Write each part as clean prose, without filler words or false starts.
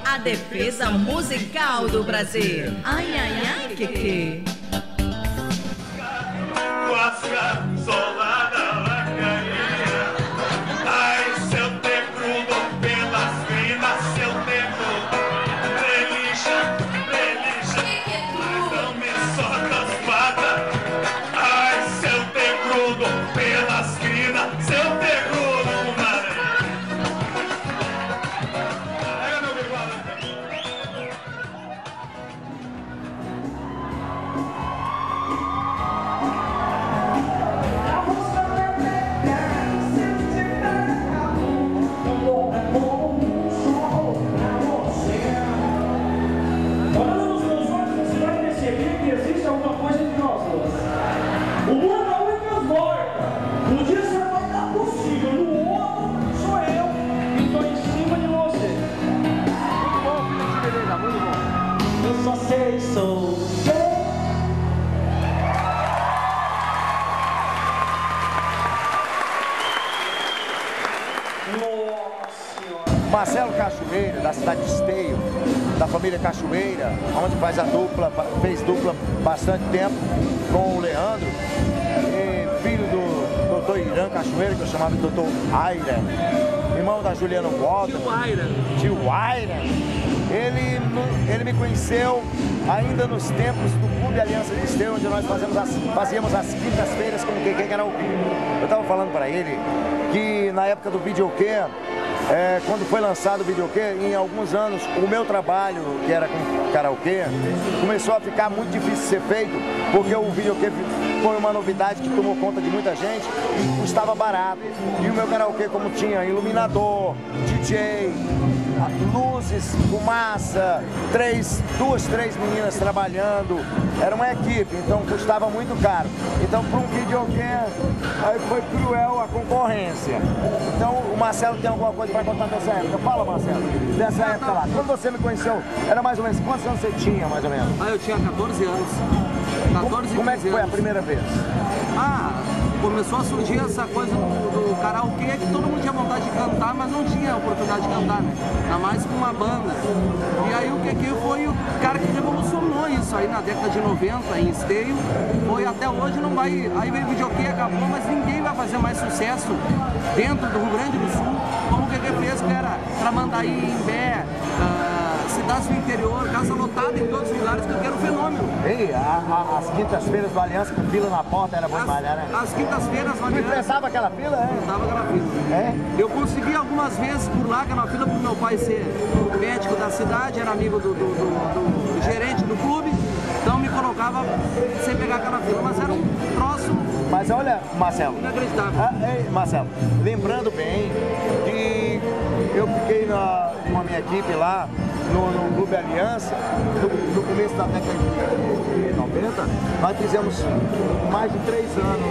a defesa musical do Brasil. Ai, ai, ai, que. Marcelo Cachoeira, da cidade de Esteio, da família Cachoeira, onde faz a dupla, fez dupla bastante tempo com o Leandro, e filho do Dr. Irã Cachoeira, que eu chamava de Dr. Aira, irmão da Juliana Walter, tio Aira. Ele me conheceu ainda nos tempos do Clube Aliança de Esteio, onde nós fazíamos as quintas-feiras com o QQ Karaokê. Eu estava falando para ele que na época do videokê, quando foi lançado o videokê, em alguns anos, o meu trabalho, que era com karaokê, começou a ficar muito difícil de ser feito, porque o videokê foi uma novidade que tomou conta de muita gente e custava barato. E o meu karaokê, como tinha iluminador, DJ, luzes, fumaça, duas, três meninas trabalhando, era uma equipe, então custava muito caro. Então, para um videokê, aí foi cruel a concorrência. Então, o Marcelo tem alguma coisa para contar dessa época? Fala, Marcelo, dessa época lá. Quando você me conheceu, era mais ou menos, quantos anos você tinha, mais ou menos? Eu tinha 14 anos. 14 Como é que foi a primeira vez? Começou a surgir essa coisa do karaokê, que todo mundo tinha vontade de cantar, mas não tinha oportunidade de cantar, né? Ainda mais com uma banda. E aí o QQ foi o cara que revolucionou isso aí na década de 90, em Esteio. Foi até hoje, não vai... Aí veio o videokê, acabou, mas ninguém vai fazer mais sucesso dentro do Rio Grande do Sul, como o QQ fez, que era Tramandaí, Imbé, cidades do interior, casa lotada em todos os lugares, porque era um fenômeno. Ei, as quintas-feiras do Aliança com fila na porta era bom demais, né? As quintas-feiras do Aliança... Emprestava aquela fila, é? Emprestava aquela fila. É? Eu consegui algumas vezes por lá aquela fila, para o meu pai ser médico da cidade, era amigo do gerente do clube, então me colocava sem pegar aquela fila, mas era um troço... Mas olha, Marcelo... Inacreditável. Marcelo, lembrando bem que eu fiquei com a minha equipe lá, no Clube Aliança, no começo da década de 90, nós fizemos mais de 3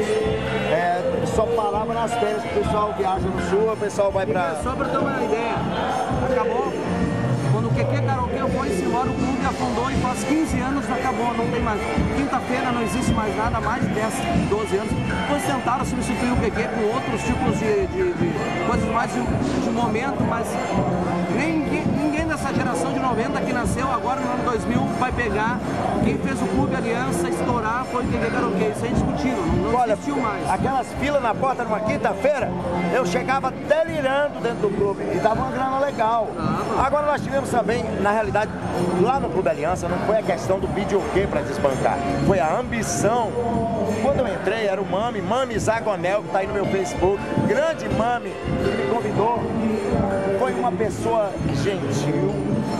anos. Só parava nas férias, o pessoal viaja no sul, o pessoal vai pra... Só pra ter uma ideia, acabou, quando o QQ Karaokê foi-se embora, o clube afundou e faz 15 anos acabou, não tem mais. Quinta-feira não existe mais nada, mais de 10, 12 anos. Depois tentaram substituir o QQ com outros tipos de coisas mais de momento, mas ninguém dessa geração de 90 que nasceu agora no ano 2000 vai pegar. Quem fez o Clube Aliança estourar foi o QQ Karaokê, isso é indiscutível, não existiu mais. Aquelas filas na porta numa quinta-feira, eu chegava delirando dentro do clube e dava uma grana legal. Agora nós tivemos também, na realidade, lá no Clube Aliança, não foi a questão do videokê para desbancar, foi a ambição. Quando eu entrei, era o Mami Zagonel, que está aí no meu Facebook, grande Mami, que me convidou. Foi uma pessoa gentil,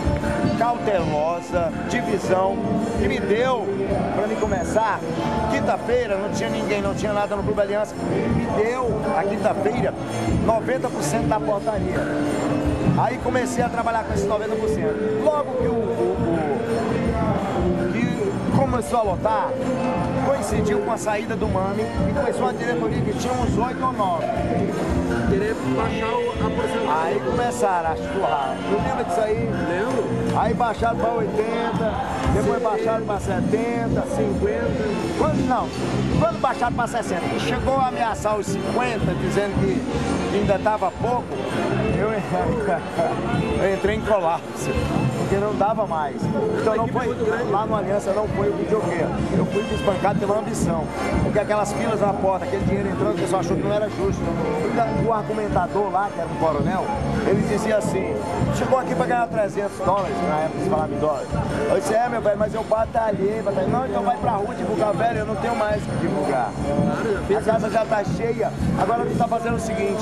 cautelosa, de visão, que me deu, para me começar, quinta-feira, não tinha ninguém, não tinha nada no Clube Aliança, me deu, a quinta-feira, 90% da portaria. Aí comecei a trabalhar com esses 90%. Logo que começou a lotar, coincidiu com a saída do Mami e começou a diretoria que tinha uns 8 ou 9. Querer baixar a porcentagem. Aí começaram a churrar. Tu lembra disso aí? Lembro. Aí baixaram para 80, depois baixaram para 70, 50. Quando baixaram para 60, e chegou a ameaçar os 50, dizendo que ainda estava pouco, eu entrei em colapso, porque não dava mais. Então não foi, lá no Aliança não foi o videogame. Eu fui espancado pela ambição, porque aquelas filas na porta, aquele dinheiro entrando, o pessoal achou que não era justo. O argumentador lá, que era um coronel, ele dizia assim, chegou aqui para ganhar $300, na época se falava em dólares. Eu disse, meu velho, mas eu batalhei. Não, então vai pra rua divulgar, velho, eu não tenho mais que divulgar. A casa já tá cheia. Agora tu tá fazendo o seguinte,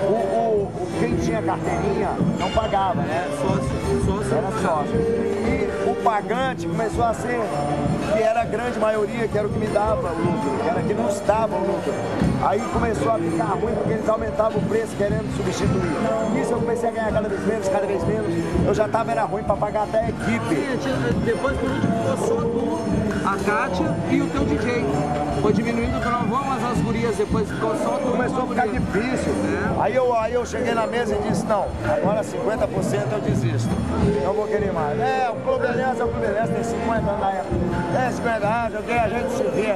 quem tinha carteirinha não pagava, né? Sócio. Era sócio. E o pagante começou a ser, que era a grande maioria, que era o que me dava o lucro, que era que nos dava o lucro. Aí começou a ficar ruim porque eles aumentavam o preço querendo substituir. Nisso eu comecei a ganhar cada vez menos. Eu já tava, era ruim para pagar até a equipe. Depois por último ficou só tu, a Kátia e o teu DJ. Foi diminuindo o trovão, mas as gurias depois ficou só tu. Começou a ficar difícil. Aí eu cheguei na mesa e disse, não, agora 50% eu desisto. Não vou querer mais. O Clube Aliança, tem 50 anos na época. 50 anos, a gente se vê.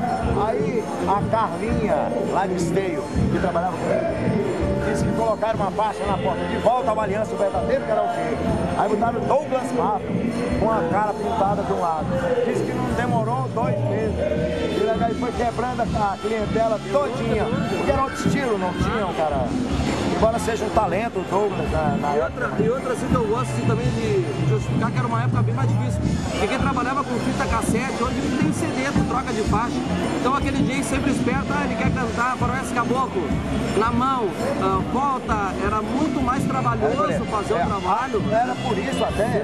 Aí a Carlinha, lá de Esteio, que trabalhava comigo, disse que colocaram uma faixa na porta de volta ao Aliança, o verdadeiro karaokê. Aí botaram Douglas Mafra com a cara pintada de um lado. Disse que não demorou 2 meses. E aí foi quebrando a clientela todinha. Porque era outro estilo, não tinha um cara. Embora seja um talento, o Douglas, na época. E outra assim que eu gosto assim, também de justificar, que era uma época bem mais difícil. Porque quem trabalhava com fita cassete, hoje não tem CD, tu troca de faixa. Então aquele DJ sempre esperto, ele quer cantar Faroeste Caboclo na mão, volta, era muito mais trabalhoso fazer o trabalho. Era por isso até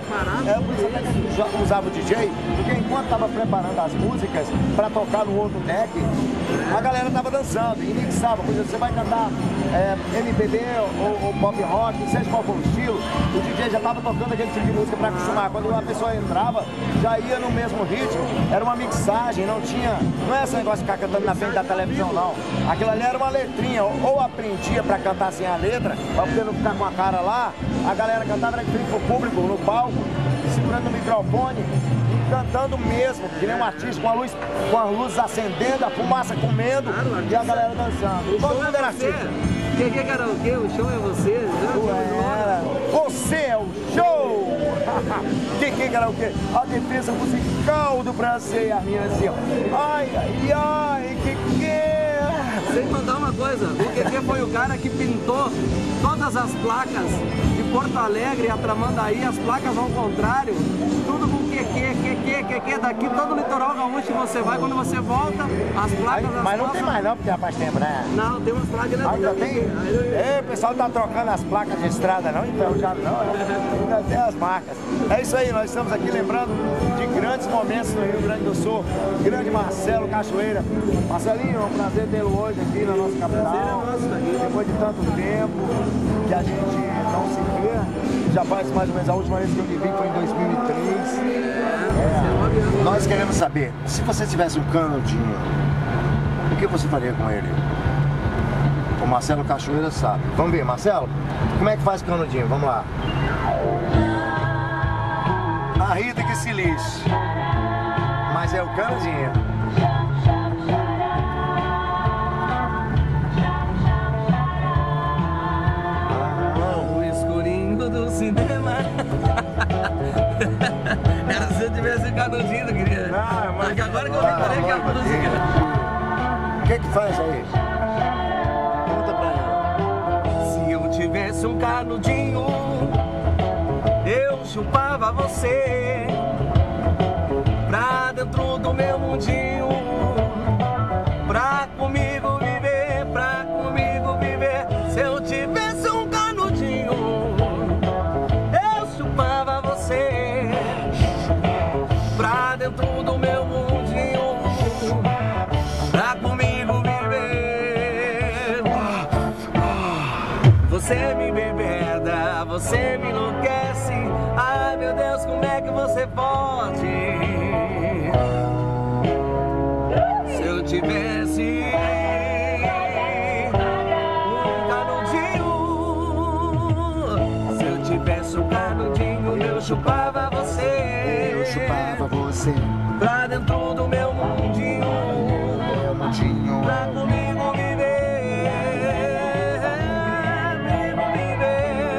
que já usava o DJ, porque enquanto estava preparando as músicas para tocar no outro deck, a galera estava dançando e mixava. Por exemplo, você vai cantar MPB ou pop rock, seja qual for o estilo, o DJ já estava tocando aquele tipo de música para acostumar. Quando a pessoa entrava, já ia no mesmo ritmo. Era uma mixagem, não é esse negócio de ficar cantando na frente da televisão, não. Aquilo ali era uma letrinha, ou aprendia para cantar sem a letra, para poder não ficar com a cara lá. A galera cantava era frente pro público, no palco, segurando o microfone e cantando mesmo, que nem um artista, com as luzes acendendo, a fumaça comendo e a galera dançando. Todo mundo era artista. Que karaokê? O show é você? Você é o show! Que karaokê? A defesa musical do Brasil, a minha assim, ó. Ai, que é? Sem mandar uma coisa, o QQ foi o cara que pintou todas as placas de Porto Alegre, a Tramandaí, as placas ao contrário, tudo com QQ, daqui todo o litoral gaúcho você vai, quando você volta, as placas... Mas não tem mais não, porque já faz tempo, né? Não, tem umas placas... Ainda tem? O pessoal tá trocando as placas de estrada não, então já não, ainda tem as marcas. É isso aí, nós estamos aqui lembrando de grandes momentos no Rio Grande do Sul, grande Marcelo Cachoeira. Marcelinho, é um prazer tê-lo hoje aqui na nossa capital, depois de tanto tempo que a gente não se vê, já faz mais ou menos, a última vez que eu me vi foi em 2003. Nós queremos saber, se você tivesse um canudinho, o que você faria com ele? O Marcelo Cachoeira sabe. Vamos ver, Marcelo, como é que faz canudinho? Vamos lá. A Rita que se lixe, mas é o canudinho. Do cinema. Era se eu tivesse canudinho, queria. Mas agora que eu reparei que a música. O que faz aí? Conta pra ela. Se eu tivesse um canudinho, eu chupava você pra dentro do meu mundinho, pra comigo viver, pra comigo viver. Se eu tivesse um canudinho, pra dentro do meu mundinho, pra comigo viver. Você me bebeda, você me enlouquece. Ai meu Deus, como é que você pode? Se eu tivesse um canudinho, se eu tivesse um canudinho, eu chupava você. Eu chupava você pra dentro do meu mundinho, pra comigo viver, comigo viver.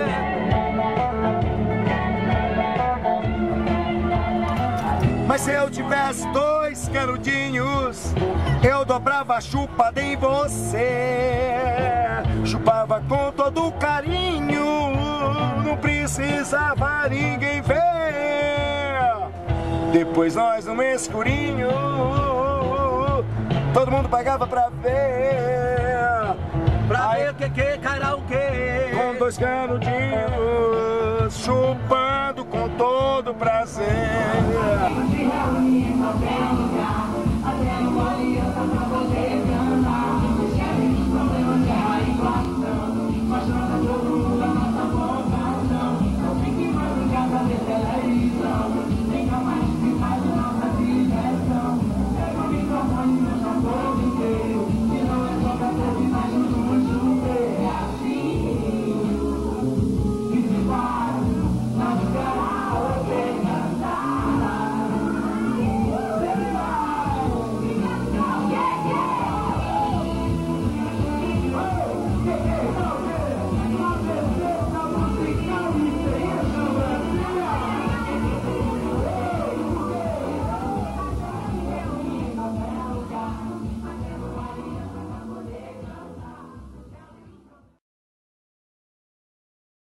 Mas se eu tivesse 2 canudinhos, eu dobrava a chupada em você. Chupava com todo carinho, não precisava ninguém ver. Depois nós no escurinho, todo mundo pagava pra ver. Pra ver o que, karaokê. Com 2 canudinhos, chupando com todo prazer.